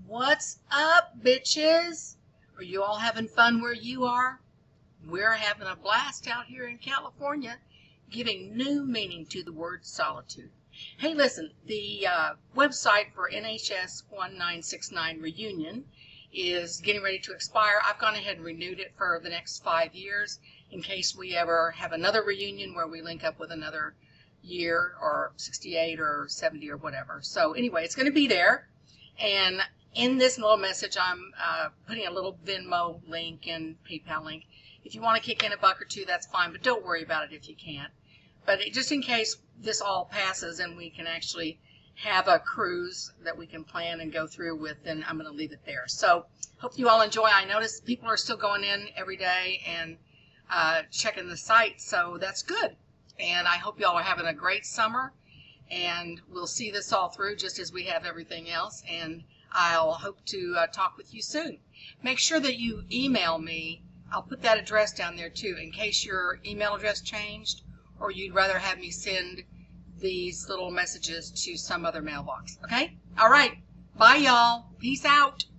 What's up, bitches? Are you all having fun where you are? We're having a blast out here in California, giving new meaning to the word solitude. Hey, listen, the website for NHS 1969 reunion is getting ready to expire. I've gone ahead and renewed it for the next 5 years in case we ever have another reunion where we link up with another year or 68 or 70 or whatever. So anyway, it's going to be there. And in this little message, I'm putting a little Venmo link and PayPal link. If you want to kick in a buck or two, that's fine, but don't worry about it if you can't. But just in case this all passes and we can actually have a cruise that we can plan and go through with, then I'm going to leave it there. So hope you all enjoy. I notice people are still going in every day and checking the site, so that's good. And I hope you all are having a great summer, and we'll see this all through just as we have everything else. And I'll hope to talk with you soon. Make sure that you email me. I'll put that address down there too in case your email address changed or you'd rather have me send these little messages to some other mailbox. Okay? All right. Bye, y'all. Peace out.